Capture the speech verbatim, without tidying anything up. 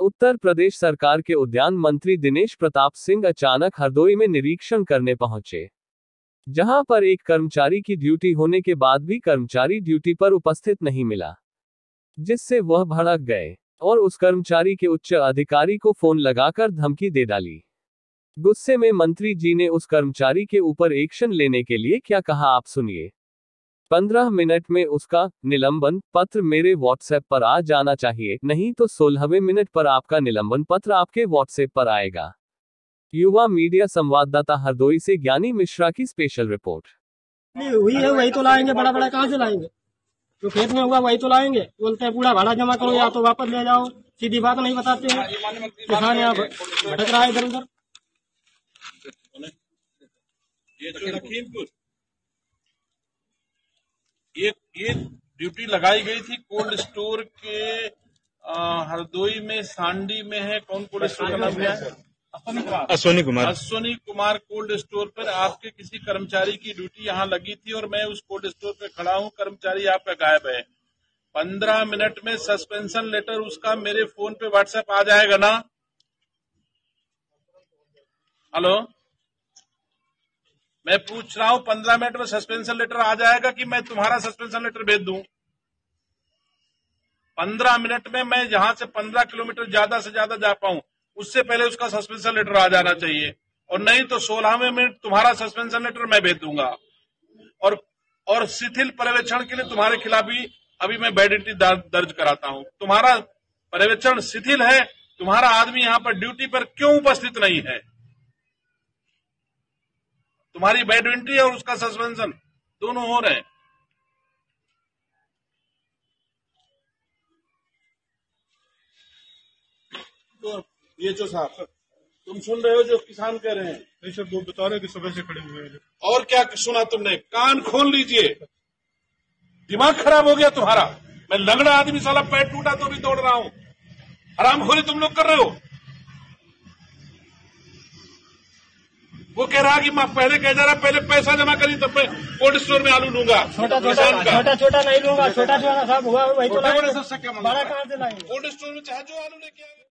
उत्तर प्रदेश सरकार के उद्यान मंत्री दिनेश प्रताप सिंह अचानक हरदोई में निरीक्षण करने पहुंचे, जहां पर एक कर्मचारी की ड्यूटी होने के बाद भी कर्मचारी ड्यूटी पर उपस्थित नहीं मिला, जिससे वह भड़क गए और उस कर्मचारी के उच्च अधिकारी को फोन लगाकर धमकी दे डाली। गुस्से में मंत्री जी ने उस कर्मचारी के ऊपर एक्शन लेने के लिए क्या कहा, आप सुनिए। पंद्रह मिनट में उसका निलंबन पत्र मेरे व्हाट्सएप पर आ जाना चाहिए, नहीं तो सोलहवें मिनट पर आपका निलंबन पत्र आपके व्हाट्सएप पर आएगा। युवा मीडिया संवाददाता हरदोई से ज्ञानी मिश्रा की स्पेशल रिपोर्ट। हुई है वही तो लाएंगे, बड़ा बड़ा कहाँ से लाएंगे? जो खेत में हुआ वही तो लाएंगे। बोलते हैं पूरा भाड़ा जमा करो या तो वापस ले जाओ, सीधी बात नहीं बताते हैं। किसान यहाँ भटक रहा है इधर उधर। ये जो लखीमपुर ये ये ड्यूटी लगाई गई थी कोल्ड स्टोर के हरदोई में, सांडी में है। कौन कोल्ड स्टोर का नाम है? अश्वनी कुमार। अश्वनी कुमार कोल्ड स्टोर पर आपके किसी कर्मचारी की ड्यूटी यहाँ लगी थी और मैं उस कोल्ड स्टोर पे खड़ा हूँ। कर्मचारी आपका गायब है। पंद्रह मिनट में सस्पेंशन लेटर उसका मेरे फोन पे व्हाट्सएप आ जाएगा ना? हेलो, मैं पूछ रहा हूँ, पंद्रह मिनट में सस्पेंशन लेटर आ जाएगा कि मैं तुम्हारा सस्पेंशन लेटर भेज दूं? पंद्रह मिनट में मैं यहां से पंद्रह किलोमीटर ज्यादा से ज्यादा जा पाऊं, उससे पहले उसका सस्पेंशन लेटर आ जाना चाहिए। और नहीं तो सोलहवें मिनट तुम्हारा सस्पेंशन लेटर मैं भेज दूंगा। और और शिथिल पर्यवेक्षण के लिए तुम्हारे खिलाफ भी अभी मैं बैड एंट्री दर्ज कराता हूं। तुम्हारा पर्यवेक्षण शिथिल है, तुम्हारा आदमी यहाँ पर ड्यूटी पर क्यों उपस्थित नहीं है? तुम्हारी बैड एंट्री और उसका सस्पेंशन दोनों हो रहे हैं। तो ये जो साहब तुम सुन रहे हो जो किसान कह रहे हैं? नहीं सर, वो बता रहे कि सुबह से खड़े हुए हैं। और क्या सुना तुमने? कान खोल लीजिए। दिमाग खराब हो गया तुम्हारा। मैं लंगड़ा आदमी, साला पैर टूटा तो भी दौड़ रहा हूं। हरामखोरी तुम लोग कर रहे हो। वो कह रहा कि मैं पहले कह जा रहा पहले पैसा जमा करी तब मैं कोल्ड स्टोर में आलू लूंगा। छोटा छोटा छोटा छोटा नहीं लूंगा, छोटा छोटा साहब हुआ वही तो लाएंगे। बड़ा कहाँ से लाएंगे? कोल्ड स्टोर में चाहे जो आलू लेके आए।